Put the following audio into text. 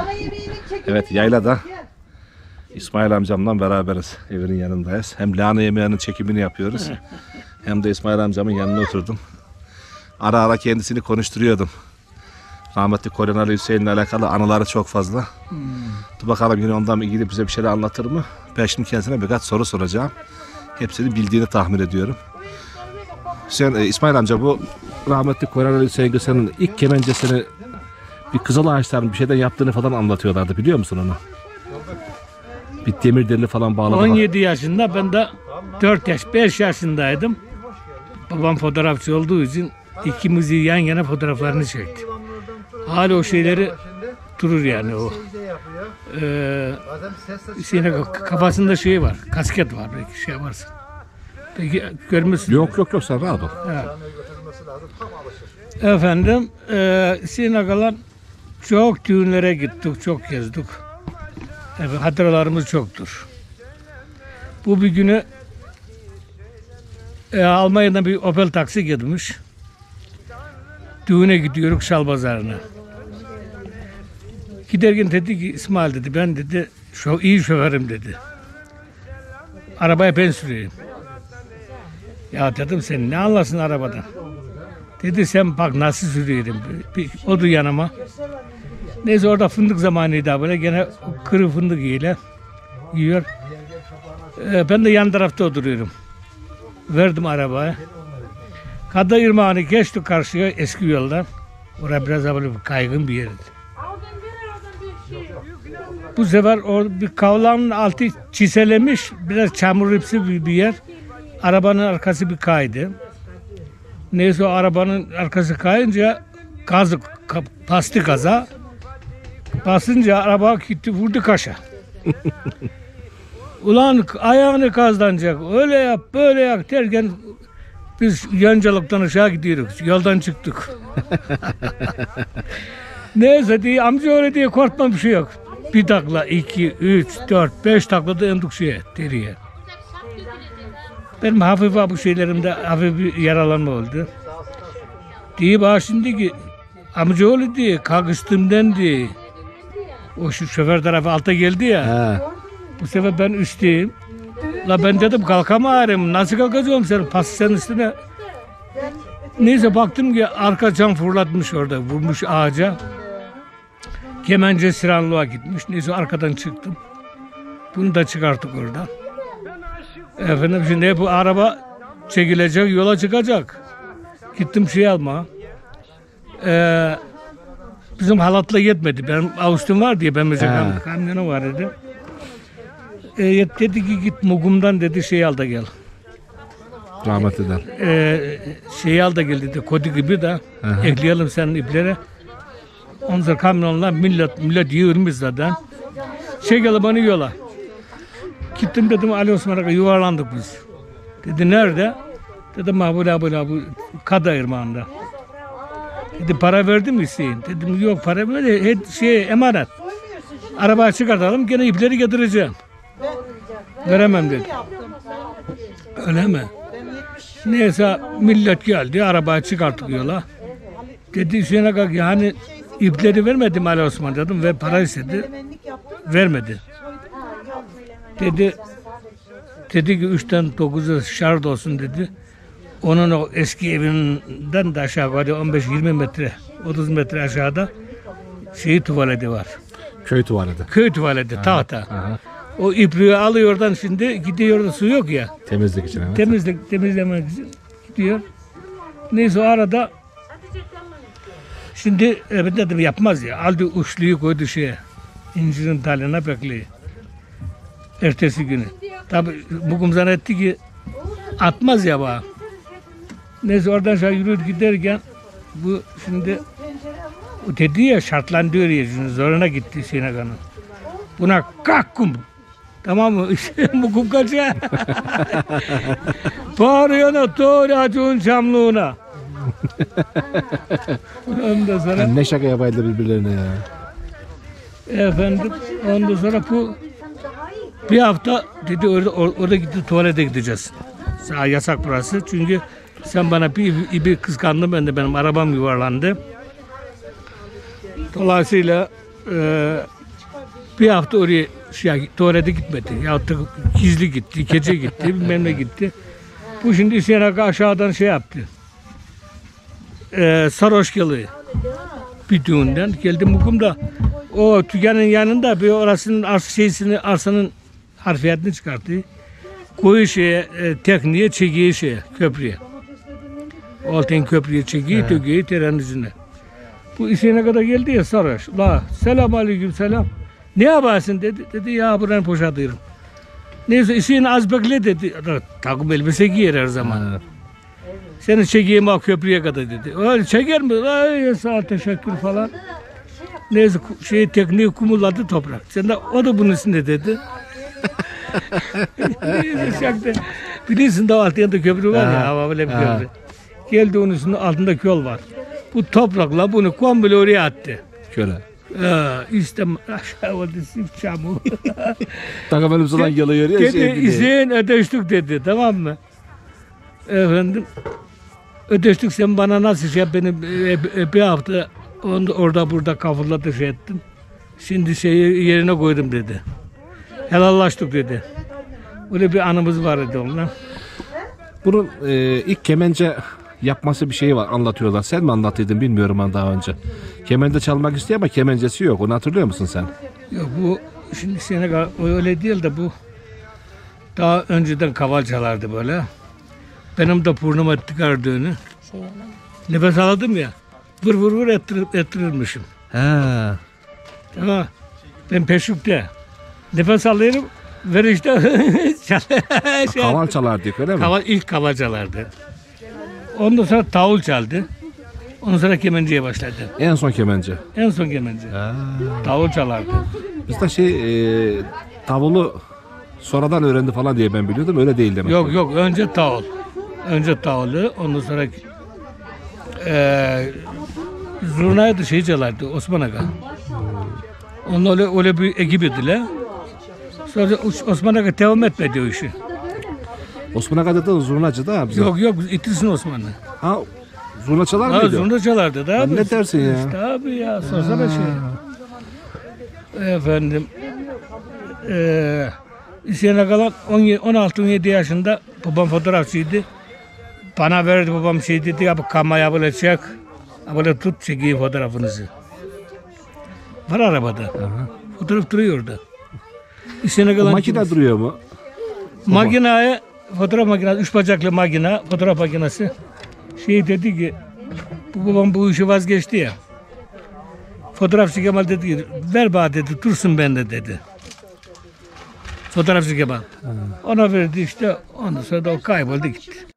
Evet, yaylada İsmail amcamla beraberiz. Evinin yanındayız. Hem lahana yemeğinin çekimini yapıyoruz. Hem de İsmail amcamın yanına oturdum. Ara ara kendisini konuşturuyordum. Rahmetli Kolonel Hüseyin'le alakalı anıları çok fazla. Dur bakalım yine ondan ilgili bize bir şeyler anlatır mı? Ben şimdi kendisine birkaç soru soracağım. Hepsini bildiğini tahmin ediyorum. İsmail amca, bu rahmetli Kolonel Hüseyin Gösen'in ilk kemencesini bir kızıl ağaçların bir şeyden yaptığını falan anlatıyorlardı, biliyor musun onu? Bir demir deli falan bağladı. 17 yaşında, ben de 5 yaşındaydım. Babam fotoğrafçı olduğu için ikimizi yan yana fotoğraflarını çekti. Hala o şeyleri durur yani o. Kafasında şey var, kasket var, belki şey varsın. Peki görmüşsün. Yok sen rahat ol. Efendim, Sinagalar çok düğünlere gittik, çok gezdik. Evet, hatıralarımız çoktur. Bu bir günü Almanya'dan bir Opel taksi gelmiş. Düğüne gidiyoruz Şalpazarı'na. Giderken dedi ki, İsmail dedi, ben dedi iyi şoförüm dedi. Arabaya ben süreyim. Ya dedim, sen ne anlarsın arabadan? Dedi, sen bak nasıl sürüyorum. O da yanıma. Neyse, orada fındık zamanıydı böyle, gene kırı fındık yiyor. Ben de yan tarafta oturuyorum. Verdim arabaya. Kada Irmağı'nı geçti karşıya, eski yoldan. Orada biraz böyle bir kaygın bir yerdi. Bu sefer o bir kavlanın altı çiselemiş, biraz çamuripsi bir yer. Arabanın arkası bir kaydı. Neyse, o arabanın arkası kayınca bastı gaza. Basınca araba gitti, vurdu kaşa. Ulan ayağını kazlanacak, öyle yap böyle yap derken biz Yancalık'tan aşağı gidiyoruz. Yoldan çıktık. Neyse diye, amca öyle diye korkma, bir şey yok. Bir takla, 2, 3, 4, 5 taklada indik deriye. Benim hafif bu şeylerimde hafif bir yaralanma oldu. Diye bana şimdi ki, amcaoğlu diye, kalk üstümden diye. O şu şoför tarafı alta geldi ya. Bu sefer ben üstteyim. La ben dedim, kalkamıyorum. Nasıl kalkacağım sen? Pası sen üstüne. Neyse, baktım ki arka cam fırlatmış orada. Vurmuş ağaca. Kemence Siranlığa gitmiş. Neyse, arkadan çıktım. Bunu da çıkarttık oradan. Efendim, şimdi bu araba çekilecek, yola çıkacak. Gittim şey alma. Bizim halatla yetmedi. Benim Ağustos var diye, ben mesela kamyonu var dedi. Dedi ki, git Mugum'dan dedi, şey al da gel. Rahmetli'den. Şey al da gel dedi, kodi gibi de ekleyelim senin iplere. Ondan kamyonla millet yığılmış zaten. Gel bana yola. Gittim dedim, Ali Osman'a yuvarlandık biz. Dedi, nerede? Dedim, bu Kada Irmağı'nda. Dedi, para verdin mi Hüseyin? Dedim, yok para böyle emanet. Arabaya çıkartalım, gene ipleri getireceğim. Veremem dedi. Öyle mi? Neyse, millet geldi, arabaya çıkarttık yola. Dedi, Hüseyin'e kalk, yani ipleri vermedim Ali Osman dedim ve para istedi. Vermedi. Dedi ki 3'ten 9'a şart olsun dedi. Onun o eski evinden de aşağı var, 15-20 metre, 30 metre aşağıda tuvaleti var. Köy tuvaleti. Köy tuvaleti, tahta. O ipliği alıyor oradan, şimdi gidiyor da su yok ya. Temizlik için. Evet. Temizlemek için gidiyor. Neyse, o arada şimdi dedim, yapmaz ya. Aldı uçluyu koydu incirin dalına bekliyor. Ertesi günü. Tabi bugün zannetti ki atmaz ya bana. Neyse, oradan aşağı yürüyüp giderken bu şimdi dedi ya, şartlandırıyor ya, şimdi zoruna gitti Sinaga'nın. Buna kalkum. Tamam mı? Mukum kaça. Bağırıyor doğru acun çamluğuna. Ondan sonra Yani ne şaka yapaydı birbirlerine ya. Efendim, ondan sonra bu bir hafta dedi, orada gitti, tuvalete gideceğiz. Sana yasak burası, çünkü sen bana bir kıskandın, benim arabam yuvarlandı. Dolayısıyla Bir hafta oraya tuvalete gitmedi. Ya da gizli gitti, gece gitti, bilmem ne gitti. Bu şimdi Hüseyin Aga aşağıdan şey yaptı. Sarhoş geliyor. Bir düğünden geldim bugün da o tükenin yanında bir orasının arsanın harfiyatını çıkarttı. Koyu tekniğe çekiyor köprüye. Altın köprüye çekiyor, döküyor trenin yüzüne. Bu İşine kadar geldi ya sarhoş. La selam aleyküm selam. Ne yaparsın dedi. Dedi ya buranı boşaltıyorum. Neyse işini az bekle dedi. Takım elbise giyer her zaman. Seni çekeyim o köprüye kadar dedi. Öyle çeker mi? Ay sağ ol, teşekkür falan. Neyse tekniği kumuladı toprak. Sen de o da bunun üstünde dedi. Bilirsin de altında köprü var ya. Hava böyle bir köprü. Geldi onun üstünde altında yol var. Bu toprakla bunu komple oraya attı. Şöyle. İşte aşağı oldu çamur. Takım elbiseden geliyor ya. Dedi izin ödeştik dedi, tamam mı? Efendim ödeştik, sen bana nasıl şey beni bir hafta orada burada kafırladı şey ettin. Şimdi şeyi yerine koydum dedi. Helallaştık dedi. Öyle bir anımız var dedi onunla. Bunun ilk kemence yapması bir şey var, anlatıyorlar. Sen mi anlatıydın bilmiyorum ben daha önce. Kemende çalmak istiyor ama kemencesi yok. Onu hatırlıyor musun sen? Yok bu şimdi Senegal öyle değil de bu daha önceden kaval çalardı böyle. Benim de burnuma tıkardığını. Nefes aldım ya. Vur vur vur ettirirmişim. He. Tamam. Ben peşukte. Nefes alıyorum. Ver işte. Kaval çalardı öyle mi? İlk kaval çalardı. Ondan sonra tavul çaldı. Ondan sonra kemenceye başladı. En son kemence. En son kemence. Tavul çalardı. Bizde tavulu sonradan öğrendi falan diye ben biliyordum. Öyle değil demek. Yok önce tavul. Önce tavulu, ondan sonra zurnayı da çalardı Osman Aga. Onlar öyle bir ekip idiler. Sonra Osman Aga devam etmedi o işi. Osman Aga'da da zurnacı da bize. Yok itirsin Osman'ı. Ha, zurna çalar mıydı? Zurna çalardı da. Ne dersin ya? İşte abi ya sorsana şey. Efendim Hüseyin Aga'lar 16-17 yaşında babam fotoğrafçıydı. Bana verdi babam şey dedi ya bu kamera böyle çek. Böyle tut çekeyim fotoğrafınızı. Var arabada. Fotoğraf duruyor orada. Hüseyin Aga'lar Makine duruyor mu? Makineye, fotoğraf makinesi, 3 bacaklı makine, fotoğraf makinesi. Dedi ki, babam bu işi vazgeçti ya. Fotoğrafçı Kemal dedi ki, ver bana dedi, dursun bende dedi. Fotoğrafçı Kemal. Ona verdi işte, ondan sonra da o kayboldu gitti.